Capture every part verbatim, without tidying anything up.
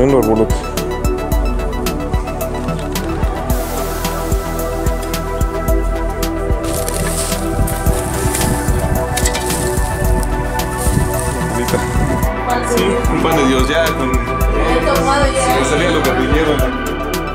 Tremendo arbolote. Sí, un pan de Dios ya con... Me salía lo guerrillero.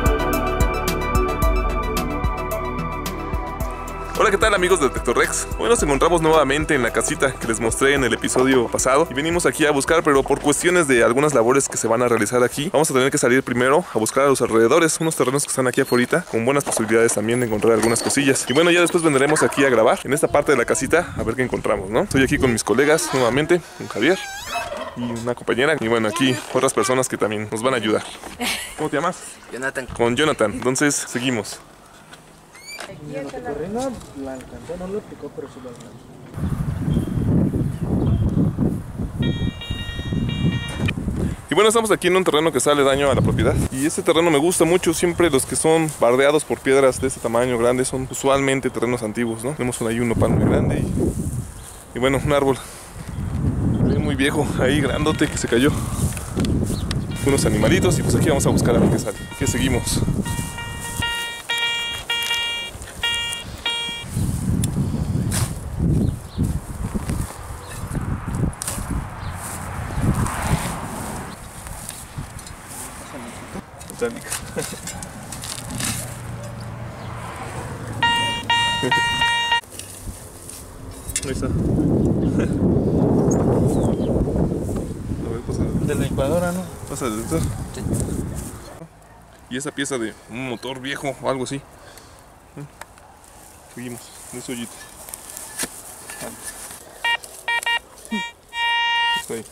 Hola, ¿qué tal amigos de Detector Rex? Hoy nos encontramos nuevamente en la casita que les mostré en el episodio pasado y venimos aquí a buscar, pero por cuestiones de algunas labores que se van a realizar aquí, vamos a tener que salir primero a buscar a los alrededores, unos terrenos que están aquí afuera, con buenas posibilidades también de encontrar algunas cosillas. Y bueno, ya después vendremos aquí a grabar en esta parte de la casita a ver qué encontramos, ¿no? Estoy aquí con mis colegas nuevamente, con Javier y una compañera, y bueno, aquí otras personas que también nos van a ayudar. ¿Cómo te llamas? Jonathan. Con Jonathan. Entonces, seguimos. Aquí el terreno la alcanzó, no lo picó, pero sí lo alcanzó. Y bueno, estamos aquí en un terreno que sale daño a la propiedad. Y este terreno me gusta mucho. Siempre los que son bardeados por piedras de este tamaño grande son usualmente terrenos antiguos, ¿no? Tenemos ahí un nopal muy grande y, y bueno, un árbol muy viejo ahí, grandote, que se cayó. Unos animalitos y pues aquí vamos a buscar a ver qué sale. ¿Qué seguimos? Botánica. Ahí está. A ver, pasa. De la licuadora, ¿no? Pasa de esto. Sí. Y esa pieza de un motor viejo o algo así. Seguimos, de ese hoyito. Está ahí.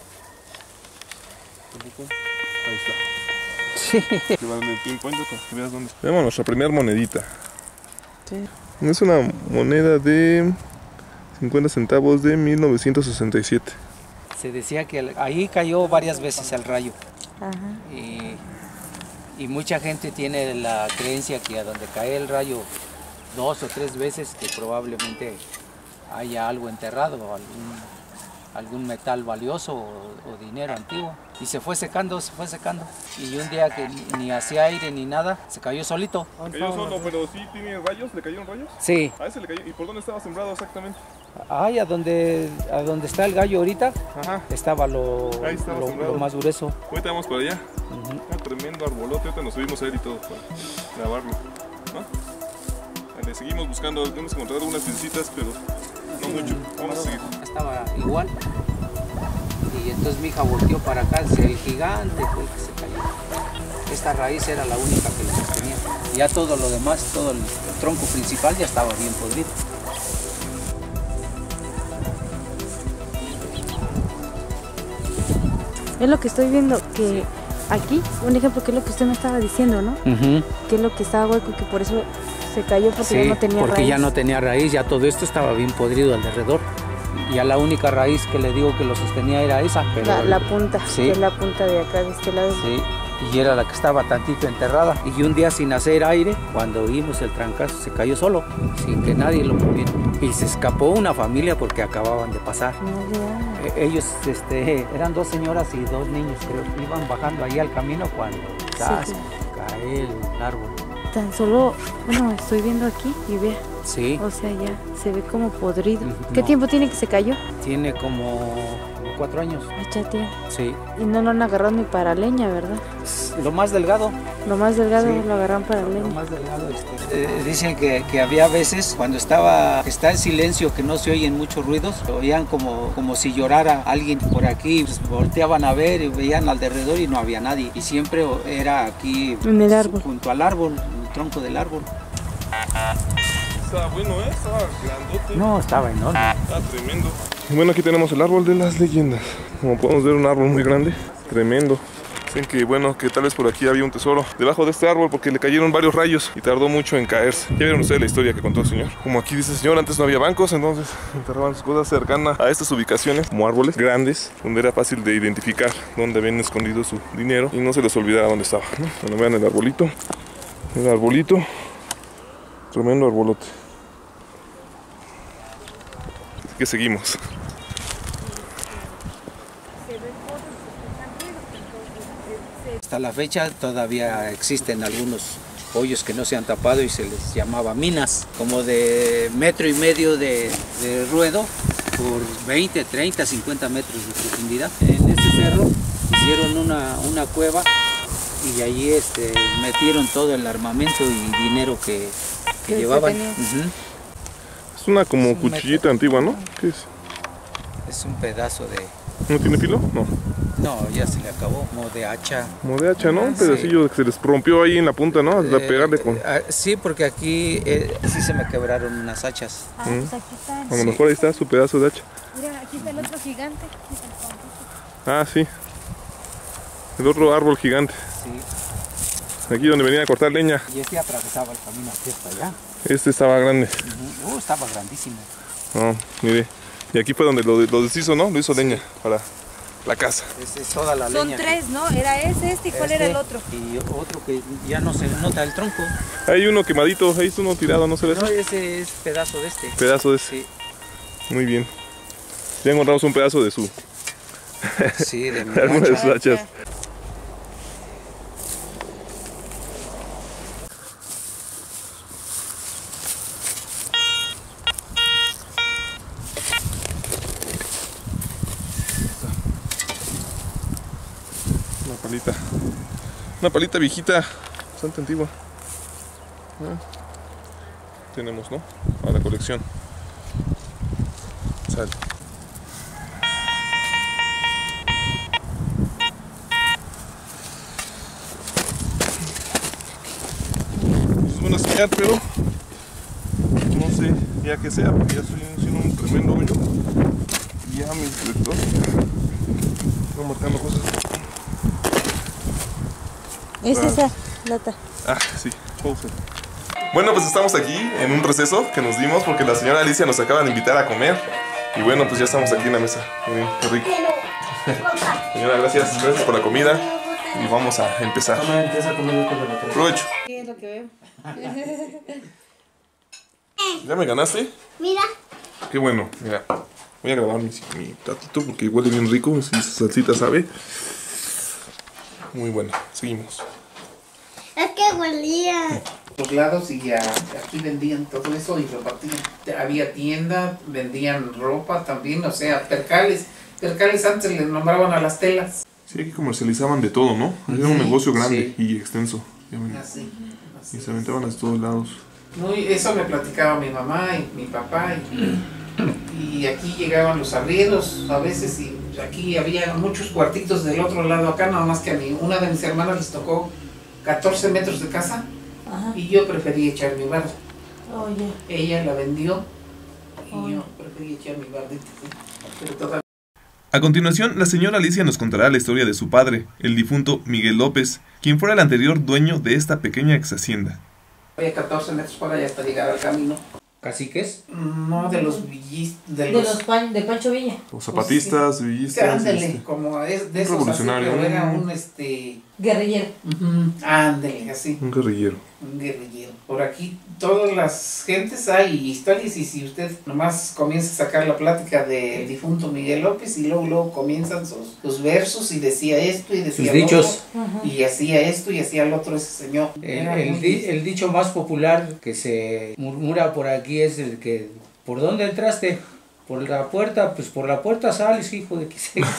Ahí está. Sí. Que va en el pinpoint para que veas dónde. Veamos nuestra primera monedita. Sí. Es una moneda de cincuenta centavos de mil novecientos sesenta y siete. Se decía que ahí cayó varias veces el rayo. Ajá. Y, y mucha gente tiene la creencia que a donde cae el rayo dos o tres veces que probablemente haya algo enterrado, algún, algún metal valioso o, o dinero antiguo. Y se fue secando, se fue secando. Y un día que ni, ni hacía aire ni nada, se cayó solito. Cayó solo, pero sí tiene rayos, ¿le cayeron rayos? Sí. A ese le cayó. ¿Y por dónde estaba sembrado exactamente? Ay, a donde, a donde está el gallo ahorita, Ajá. estaba lo, Ahí estaba lo, sembrado. lo más grueso. Ahorita vamos para allá. Uh-huh. Un tremendo arbolote, ahorita nos subimos a él y todo para grabarlo. ¿No? Le seguimos buscando, hemos encontrado unas piecitas, pero no mucho. Vamos a seguir. Estaba igual. Y entonces mi hija volteó para acá, el gigante fue el que se cayó. Esta raíz era la única que lo sostenía. Ya todo lo demás, todo el, el tronco principal ya estaba bien podrido. Es lo que estoy viendo, que aquí, un ejemplo, que es lo que usted me estaba diciendo, ¿no? Uh-huh. Que es lo que estaba hueco y que por eso se cayó porque Sí, ya no tenía porque raíz. ya no tenía raíz, ya todo esto estaba bien podrido alrededor. Ya la única raíz que le digo que lo sostenía era esa. Pero La, la punta, sí. que es la punta de acá, de este lado. Sí, y era la que estaba tantito enterrada. Y un día sin hacer aire, cuando oímos el trancazo, se cayó solo, sin que nadie lo moviera. Y se escapó una familia porque acababan de pasar. No, ya. Eh, Ellos este, eran dos señoras y dos niños, creo. Iban bajando ahí al camino cuando ¡zas! Sí. Cae el árbol. Tan solo, bueno, estoy viendo aquí y vea, Sí, o sea, ya se ve como podrido. Ujú. ¿Qué No. tiempo tiene que se cayó? tiene como cuatro años. Ya tiene. Sí, Y no lo han agarrado ni para leña, ¿verdad? lo más delgado. Lo más delgado Sí. lo agarran para Lo leña. más delgado este. Eh, dicen que, que había veces cuando estaba está en silencio, que no se oyen muchos ruidos, oían como, como si llorara alguien por aquí, pues, volteaban a ver y veían alrededor y no había nadie. Y siempre era aquí En el árbol. junto al árbol, en el tronco del árbol. Estaba bueno, ¿eh? Estaba grandote. No, estaba enorme. Está tremendo. Y bueno, aquí tenemos el árbol de las leyendas. Como podemos ver, un árbol muy grande, tremendo. Dicen que bueno, que tal vez por aquí había un tesoro debajo de este árbol porque le cayeron varios rayos y tardó mucho en caerse. Ya vieron ustedes la historia que contó el señor. Como aquí dice el señor, antes no había bancos, entonces enterraban sus cosas cercanas a estas ubicaciones, como árboles grandes, donde era fácil de identificar dónde habían escondido su dinero y no se les olvidara dónde estaba, ¿no? Bueno, vean el arbolito, el arbolito, tremendo arbolote. Así que seguimos. hasta la fecha todavía existen algunos hoyos que no se han tapado y se les llamaba minas, como de metro y medio de, de ruedo por veinte, treinta, cincuenta metros de profundidad. En ese cerro hicieron una, una cueva y allí este, metieron todo el armamento y dinero que, que Que llevaban. se tenía. Ujú. Es una como Es un cuchillita método. antigua, ¿no? ¿Qué es? Es un pedazo de... ¿No tiene filo? No. No, ya se le acabó, como de hacha. Como de hacha, ¿no? Un Sí. pedacillo que se les rompió ahí en la punta, ¿no? Hasta Eh, pegarle con... ah, sí, porque aquí eh, sí se me quebraron unas hachas. Ah, pues aquí está. A lo mejor ahí está su pedazo de hacha. Mira, aquí está el otro gigante. Aquí está el pontito. Ah, sí. El otro árbol gigante. Sí. Aquí donde venía a cortar leña. Y este atravesaba el camino aquí hasta allá. Este estaba grande. Ujú. Uh, estaba grandísimo. No, mire. Y aquí fue donde lo, lo deshizo, ¿no? Lo hizo leña para la casa. Esa es toda la Son leña. tres, ¿no? Era ese, este y cuál Este era el otro. Y otro que ya no se nota el tronco. Hay uno quemadito, ahí está uno tirado, ¿no se ve No, eso? ese es pedazo de este. Pedazo de ese. Sí, Muy bien. Ya encontramos un pedazo de su... sí, de mi de alguna de hacha. sus hachas. Una palita. Una palita viejita, bastante antigua. Ah, tenemos, ¿no? A la colección. Sale. Es buena señal, pero no sé ya que sea, porque ya estoy haciendo un tremendo hoyo. Y ya mi inspector está marcando cosas. Es esa lata. Ah, sí, Chaucer. Bueno, pues estamos aquí en un receso que nos dimos porque la señora Alicia nos acaba de invitar a comer. Y bueno, pues ya estamos aquí en la mesa. Muy bien, qué rico. Señora, gracias, gracias por la comida. Y vamos a empezar. Provecho. ¿Qué es lo que veo? ¿Ya me ganaste? Mira, Qué bueno, mira. Voy a grabar mi, mi platito porque huele bien rico. Si esa salsita sabe. Muy bueno, seguimos. es que huelía. Los lados y ya, aquí vendían todo eso y repartían. Había tienda, vendían ropa también, o sea, percales. Percales antes le nombraban a las telas. Sí, aquí comercializaban de todo, ¿no? Era un Sí, negocio grande sí. y extenso. Ya ven. Así. así. Y se aventaban a todos lados. Muy, eso me platicaba mi mamá y mi papá. Y, y aquí llegaban los arrieros a veces y aquí había muchos cuartitos del otro lado acá, nada más que a mí. Una de mis hermanas les tocó catorce metros de casa. Ajá. Y yo preferí echar mi barda. Oye. Ella la vendió y Ay. yo preferí echar mi bardita. ¿Sí? Pero todavía A continuación, la señora Alicia nos contará la historia de su padre, el difunto Miguel López, quien fuera el anterior dueño de esta pequeña ex hacienda. había catorce metros para allá hasta llegar al camino. ¿Caciques? No, de los villis, de De los... los pan, de Pancho Villa. Los zapatistas, Sí, villistas. ándale, este, como es de un esos así, revolucionario, pero era un- un este... Guerrillero. ujú, ándale, así. un guerrillero. Un guerrillero. Por aquí todas las gentes hay historias y si usted nomás comienza a sacar la plática del difunto Miguel López y luego, luego comienzan sus, sus versos y decía esto y decía Sus lo dichos. otro, y hacía esto y hacía lo otro ese señor. El, Era el muy di- el dicho más popular que se murmura por aquí es el que ¿por dónde entraste? Por la puerta, pues por la puerta sales, hijo de que sé que.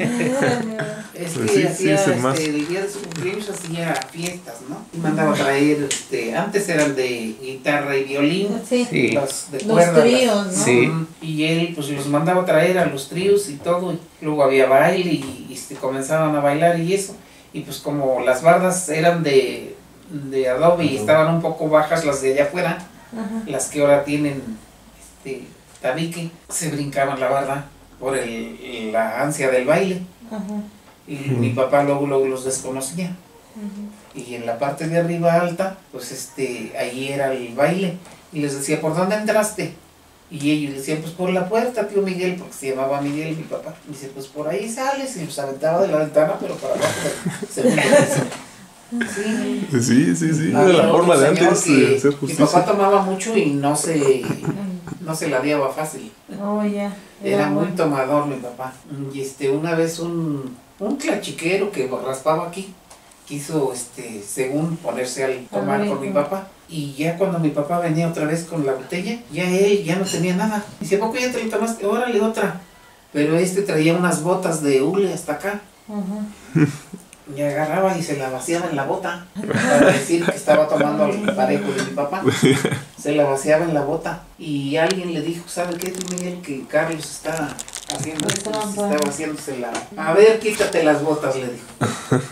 Es Pues que sí, sí, hacía, es el más. este, el día de su cumpleaños hacía fiestas, ¿no? Y mandaba a traer, este, antes eran de guitarra y violín, Sí. Sí. los de Los cuerda, tríos, las- ¿no? Sí. Ujú. Y él pues los mandaba a traer a los tríos y todo, y luego había baile y, y se comenzaban a bailar y eso. Y pues como las bardas eran de, de adobe y estaban un poco bajas las de allá afuera, Ajá. las que ahora tienen este tabique, se brincaban la barda por el, la ansia del baile. Ajá. Y mi papá luego, luego los desconocía. Y en la parte de arriba alta, pues este, ahí era el baile. Y les decía, ¿por dónde entraste? Y ellos decían, pues por la puerta, tío Miguel, porque se llamaba Miguel, mi papá. Y dice, pues por ahí sales. Y los aventaba de la ventana, pero para abajo del segundo piso. Sí. Sí, sí, sí. Era Había la otro forma de señor antes que de hacer Mi papá justicia. tomaba mucho y no se, no se la diaba fácil. Oh, ya. Era muy bueno. tomador mi papá. Y este, una vez un, un clachiquero que raspaba aquí, quiso, este, según ponerse al tomar con mi papá. Y ya cuando mi papá venía otra vez con la botella, ya él ya no tenía nada. Dice, ¿a poco ya te lo tomaste? Órale, otra. Pero este traía unas botas de hule hasta acá. Uh-huh. Y agarraba y se la vaciaba en la bota para decir que estaba tomando al parejo de mi papá. Se la vaciaba en la bota. Y alguien le dijo, ¿sabe qué, Miguel? Que Carlos está haciendo esto, está vaciándose la... A ver, quítate las botas, le dijo.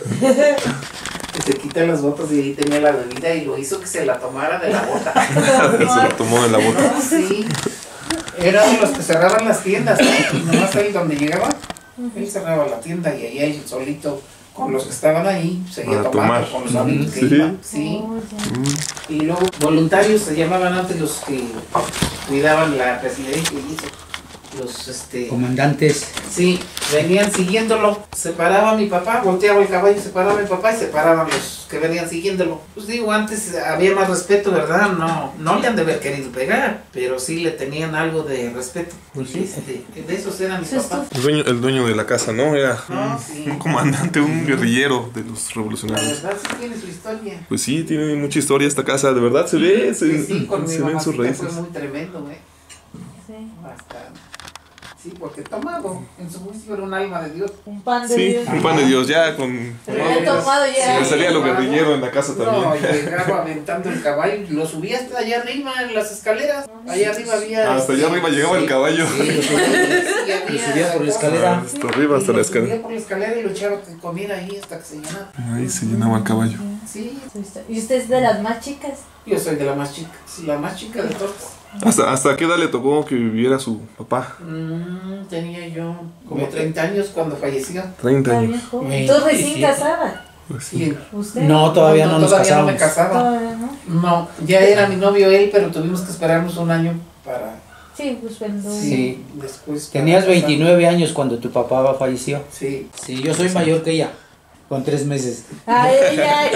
Se quita las botas y ahí tenía la bebida y lo hizo que se la tomara de la bota. Se la tomó de la bota. Sí. Era de los que cerraban las tiendas, ¿no? Y nomás ahí donde llegaba, él cerraba la tienda y ahí él solito, con los que estaban ahí, seguía tomando tomar. Con los amigos que ¿Sí? iban. Sí. Mm. Y luego voluntarios se llamaban antes los que cuidaban la residencia y eso. Los este comandantes. Sí, venían siguiéndolo. Se paraba mi papá, volteaba el caballo, se paraba mi papá y se paraban los que venían siguiéndolo. Pues digo, antes había más respeto, ¿verdad? No, no le han de haber querido pegar, pero sí le tenían algo de respeto. Pues sí, este, de esos eran mis papás. El dueño, el dueño de la casa, ¿no? Era no, un, sí. un comandante, un guerrillero de los revolucionarios. La verdad sí tiene su historia. Pues sí, tiene mucha historia esta casa, de verdad se ve, se, sí, con se mi ven sus raíces. fue muy tremendo, ¿eh? Sí. Bastante. Sí, porque tomado, en su juicio era un alma de Dios. Un pan de sí, Dios. un pan de Dios, ya con... Pero ya tomado ya. Le salía lo guerrillero en la casa también. No, llegaba aventando el caballo y lo subía hasta allá arriba en las escaleras. Allá arriba había... Hasta allá arriba llegaba sí, el caballo. Sí, sí, sí, había, lo subía por la escalera. Hasta arriba, hasta la escalera. Lo subía por la escalera y lo echaba que comiera ahí hasta que se llenaba. Ahí se llenaba el caballo. Sí. ¿Y usted es de las más chicas? Yo soy de la más chica, sí, la más chica de todas. ¿Hasta, ¿Hasta qué edad le tocó que viviera su papá? Mm, tenía yo como treinta años cuando falleció. treinta años. ¿Tú recién casada? Pues sí. ¿Usted? No, todavía no, no nos todavía casamos. no me casaba. Todavía no. No, ya era mi novio él, pero tuvimos que esperarnos un año para... Sí, pues cuando... Sí. Después... Tenías para veintinueve años cuando tu papá falleció. Sí. Sí, yo soy mayor que ella, con tres meses. Ay, ay, ay.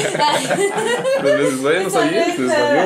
Tres meses, bueno, no sabía, se desmayó.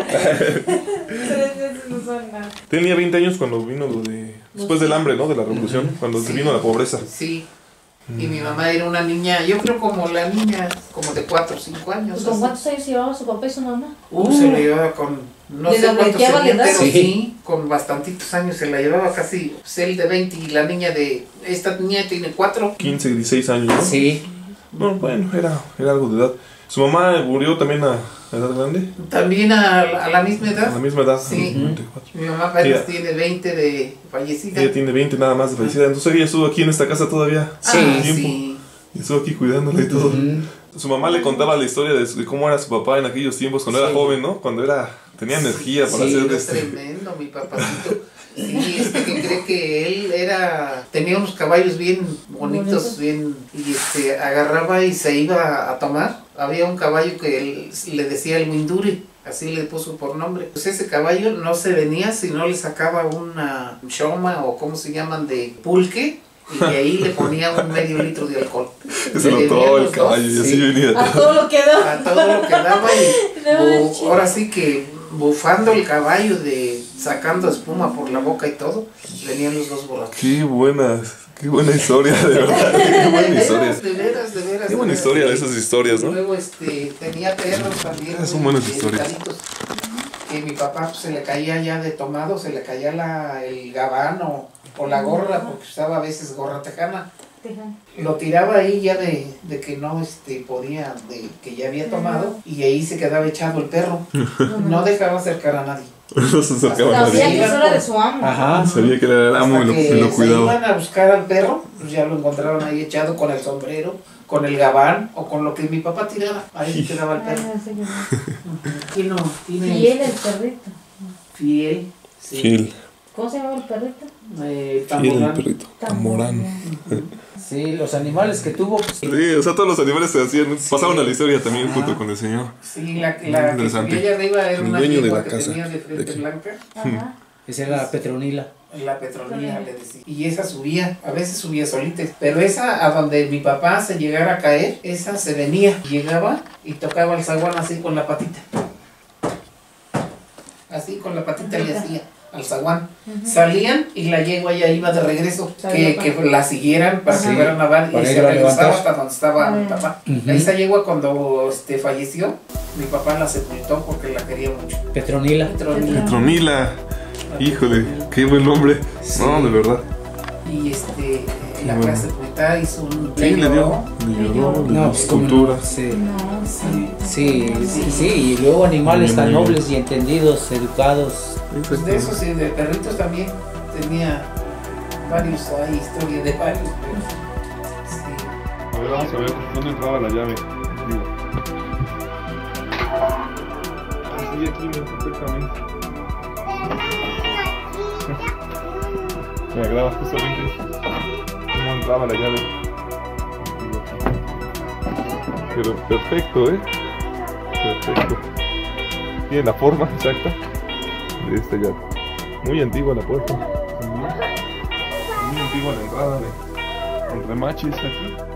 Tres meses no son nada. Tenía veinte años cuando vino lo de... Después del hambre, ¿no? De la revolución, cuando se Sí. vino la pobreza. Sí. Y mi mamá era una niña, yo creo como la niña, como de cuatro o cinco años. Pues, ¿con así. cuántos años llevaba su papá y su mamá? Uh, se la llevaba con, no ¿Le sé cuántos dobleteaba la serían, edad? pero sí. Sí. con bastantitos años se la llevaba casi, pues él de veinte y la niña de, esta niña tiene cuatro. quince, dieciséis años, ¿no? Sí. No, bueno, era, era algo de edad. ¿Su mamá murió también a edad grande? También a, la- a la misma A edad. la misma edad. Sí. noventa y cuatro. Mi mamá apenas Ella- tiene veinte de fallecida. Ella tiene veinte nada más de fallecida. Entonces ella estuvo aquí en esta casa todavía. Sí. Ah, tiempo. sí. Y estuvo aquí cuidándola y todo. Ujú. Su mamá le contaba la historia de, su- de cómo era su papá en aquellos tiempos, cuando era Sí. joven, ¿no? Cuando era tenía energía para Sí, hacer Era este... tremendo mi papacito. Sí, este que cree que él era, tenía unos caballos bien bonitos, Bonitos. bien, y este agarraba y se iba a tomar. Había un caballo que él le decía el Winduri, así le puso por nombre. Pues ese caballo no se venía si no le sacaba una choma o como se llaman de pulque. Y de ahí le ponía un medio litro de alcohol. Se lo tomó el caballo y así sí. venía. A todo lo que da. A todo lo que daba y No, bu- chido. ahora sí que bufando el caballo de sacando espuma por la boca y todo, venían los dos borrachos. Qué buenas, qué buena historia, de verdad. Qué buena historia. De veras, de veras. Qué buena de historia de veras. esas historias, ¿no? Luego este, tenía perros también. Ah, son muy buenas historias. educaditos, Que mi papá pues, se le caía ya de tomado, se le caía la, el gabán o, o la gorra, porque usaba a veces gorra tejana. Lo tiraba ahí ya de, de que no este, podía, de que ya había tomado, y ahí se quedaba echado el perro. No dejaba acercar a nadie. No se acercaba a Sabía nadie. que eso era de su amo. Ajá. Sabía que era el amo y Hasta lo, que y lo se cuidaba. iban a buscar al perro, pues ya lo encontraron ahí echado con el sombrero, con el gabán o con lo que mi papá tirara. Ahí se quedaba el Ay, perro. no sé qué más. Aquí no, tiene Y él, el perrito. fiel. Sí. Gil, ¿Cómo se llama el perrito? Eh, Gil el Tamborán. perrito. Tamorán. Sí, los animales que tuvo. Pues, Sí, o sea, todos los animales se hacían, pasaban a la historia también junto con el señor. Sí, la, Muy la que interesante. subía allá arriba era El una dueño de yegua la que casa, tenía de frente de aquí. blanca. Ajá. esa era la Petronila. La petrolía le decía. Y esa subía, a veces subía solita. Pero esa, a donde mi papá se llegara a caer, esa se venía. Llegaba y tocaba el zaguán así con la patita. Así con la patita le hacía. al zaguán. Salían y la yegua ya iba de regreso, que, que la siguieran para Sí, que fueran a nadar para y ir se a regresaba levantar. hasta donde estaba mi Ah. papá. Ujú. Esa yegua cuando este, falleció, mi papá la sepultó porque la quería mucho. Petronila. Petronila. Petronila. Híjole, qué buen nombre. Sí. No, de verdad. Y este, la Bueno. clase sepultada hizo un Sí, le dio. leño, Le dio, le dio No, pues como escultura. no, sí. No, Sí, sí, sí, sí, y luego animales Muy tan bien. nobles y entendidos, educados. pues de esos y de perritos también tenía varios, hay historias de varios, pero sí. A ver, vamos a ver dónde entraba la llave. Digo. Ah, sí, aquí, mira, perfectamente. Me agrada justamente cómo entraba la llave. Digo, aquí. Pero perfecto, ¿eh? Perfecto. Tiene la forma exacta de esta llave. Muy antigua la puerta. Muy, muy antigua la entrada de entre machis aquí.